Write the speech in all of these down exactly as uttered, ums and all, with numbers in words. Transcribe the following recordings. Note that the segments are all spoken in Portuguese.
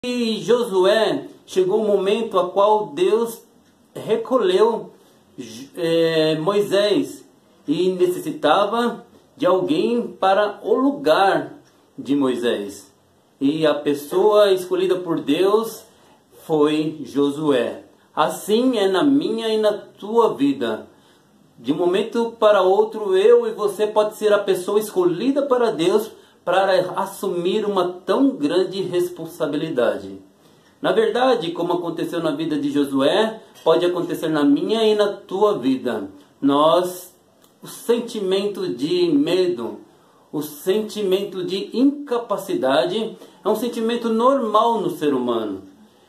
E Josué chegou um momento a qual Deus recolheu é, Moisés e necessitava de alguém para o lugar de Moisés. E a pessoa escolhida por Deus foi Josué. Assim é na minha e na tua vida. De um momento para outro, eu e você pode ser a pessoa escolhida para Deus para assumir uma tão grande responsabilidade. Na verdade, como aconteceu na vida de Josué, pode acontecer na minha e na tua vida. Nós, o sentimento de medo, o sentimento de incapacidade é um sentimento normal no ser humano.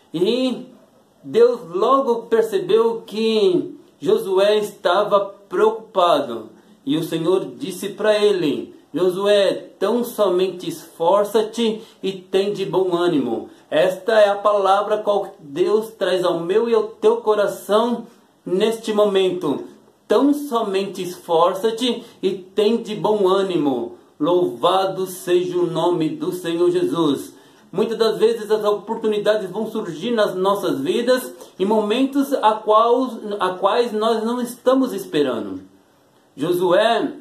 E Deus logo percebeu que Josué estava preocupado. E o Senhor disse para ele: Josué, tão somente esforça-te e tem de bom ânimo. Esta é a palavra que Deus traz ao meu e ao teu coração neste momento. Tão somente esforça-te e tem de bom ânimo. Louvado seja o nome do Senhor Jesus. Muitas das vezes as oportunidades vão surgir nas nossas vidas em momentos a, qual, a quais nós não estamos esperando. Josué,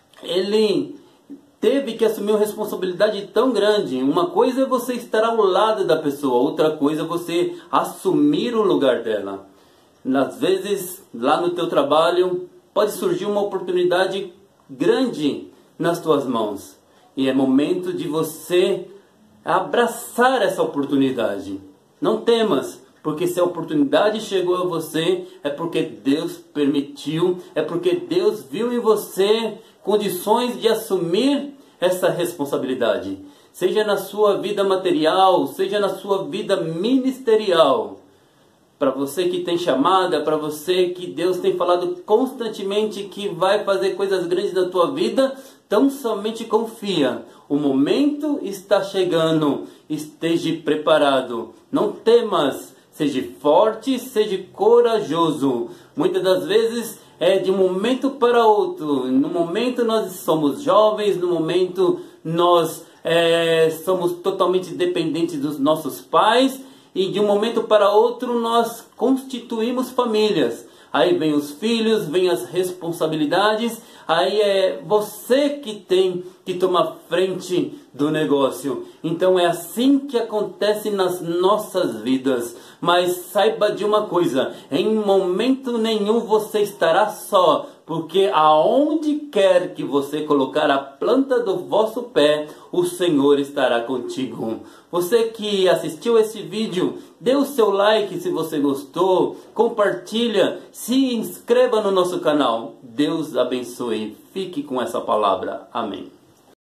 ele teve que assumir uma responsabilidade tão grande. Uma coisa é você estar ao lado da pessoa, outra coisa é você assumir o lugar dela. Às vezes, lá no teu trabalho, pode surgir uma oportunidade grande nas tuas mãos. E é momento de você abraçar essa oportunidade. Não temas, porque se a oportunidade chegou a você, é porque Deus permitiu, é porque Deus viu em você condições de assumir essa responsabilidade. Seja na sua vida material, seja na sua vida ministerial. Para você que tem chamada, para você que Deus tem falado constantemente que vai fazer coisas grandes na tua vida, tão somente confia. O momento está chegando. Esteja preparado. Não temas. Seja forte, seja corajoso. Muitas das vezes é de um momento para outro. No momento nós somos jovens, no momento nós é, somos totalmente dependentes dos nossos pais. E de um momento para outro nós constituímos famílias. Aí vem os filhos, vem as responsabilidades. Aí é você que tem que tomar frente do negócio. Então é assim que acontece nas nossas vidas. Mas saiba de uma coisa: em momento nenhum você estará só. Porque aonde quer que você colocar a planta do vosso pé, o Senhor estará contigo. Você que assistiu esse vídeo, dê o seu like se você gostou, compartilha, se inscreva no nosso canal. Deus abençoe. Fique com essa palavra. Amém.